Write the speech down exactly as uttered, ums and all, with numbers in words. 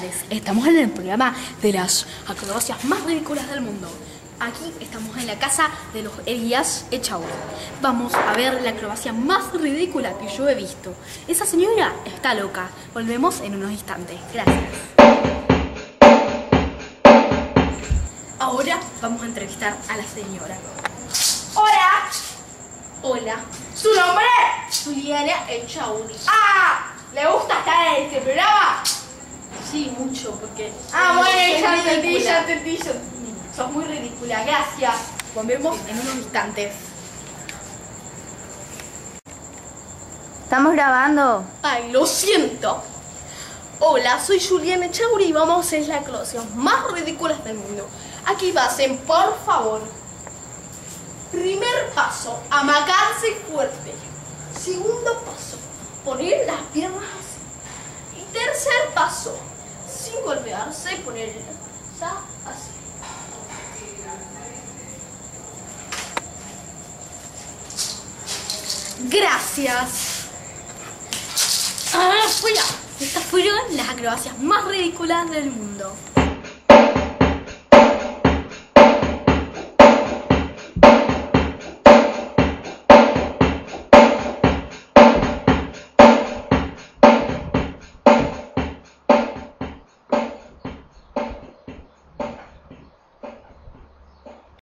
tardes. Estamos en el programa de las acrobacias más ridículas del mundo. Aquí estamos en la casa de los Elías Echauri. Vamos a ver la acrobacia más ridícula que yo he visto. Esa señora está loca. Volvemos en unos instantes. Gracias. Ahora vamos a entrevistar a la señora. Hola. Hola. ¿Su nombre? Juliana Echauri. Ah, ¿le gusta estar en este programa? Sí, mucho, porque... Ah, bueno, ya soy entendí, ridícula. ya entendí, ya entendí. Sos muy ridícula, gracias. Volvemos en unos instantes. ¿Estamos grabando? Ay, lo siento. Hola, soy Juliana Echauri y vamos a hacer las acrobacias más ridículas del mundo. Aquí pasen, por favor. Primer paso, amagarse fuerte. Segundo paso, poner las piernas así. Y tercer paso, sin golpearse, poner así. Gracias. Ah, fuera. Estas fueron las acrobacias más ridículas del mundo.